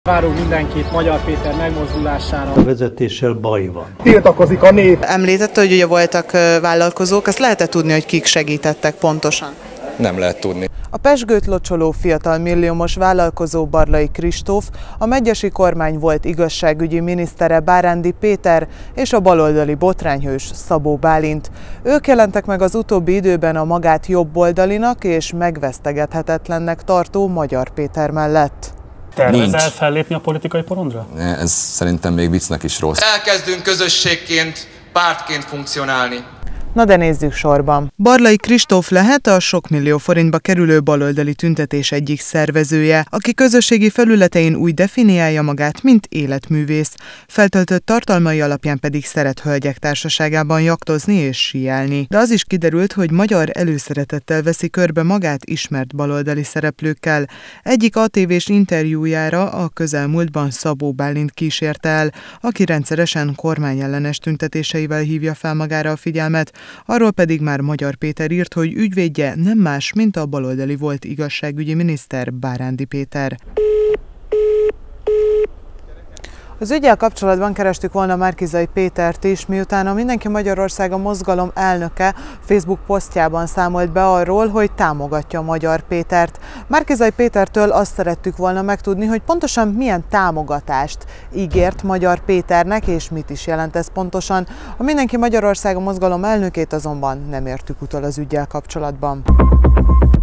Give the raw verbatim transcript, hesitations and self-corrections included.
Várunk mindenkit Magyar Péter megmozdulására. A vezetéssel baj van. Tiltakozik a nép. Említette, hogy ugye voltak vállalkozók, azt lehet-e tudni, hogy kik segítettek pontosan? Nem lehet tudni. A pezsgőt locsoló fiatal milliómos vállalkozó Barlai Kristóf, a megyesi kormány volt igazságügyi minisztere Bárándi Péter és a baloldali botrányhős Szabó Bálint. Ők jelentek meg az utóbbi időben a magát jobboldalinak és megvesztegethetetlennek tartó Magyar Péter mellett. Tervezel fellépni a politikai porondra? Ez szerintem még viccnek is rossz. Elkezdünk közösségként, pártként funkcionálni. Na de nézzük sorban. Barlai Kristóf lehet a sok millió forintba kerülő baloldali tüntetés egyik szervezője, aki közösségi felületein úgy definiálja magát, mint életművész. Feltöltött tartalmai alapján pedig szeret hölgyek társaságában jaktozni és síelni. De az is kiderült, hogy magyar előszeretettel veszi körbe magát ismert baloldali szereplőkkel. Egyik á té vés interjújára a közelmúltban Szabó Bálint kísérte el, aki rendszeresen kormányellenes tüntetéseivel hívja fel magára a figyelmet. Arról pedig már Magyar Péter írt, hogy ügyvédje nem más, mint a baloldali volt igazságügyi miniszter Bárándi Péter. Az üggyel kapcsolatban kerestük volna Márki-Zay Pétert is, miután a Mindenki Magyarországa mozgalom elnöke Facebook posztjában számolt be arról, hogy támogatja Magyar Pétert. Márki-Zay Pétertől azt szerettük volna megtudni, hogy pontosan milyen támogatást ígért Magyar Péternek, és mit is jelent ez pontosan. A Mindenki Magyarországa mozgalom elnökét azonban nem értük utol az üggyel kapcsolatban.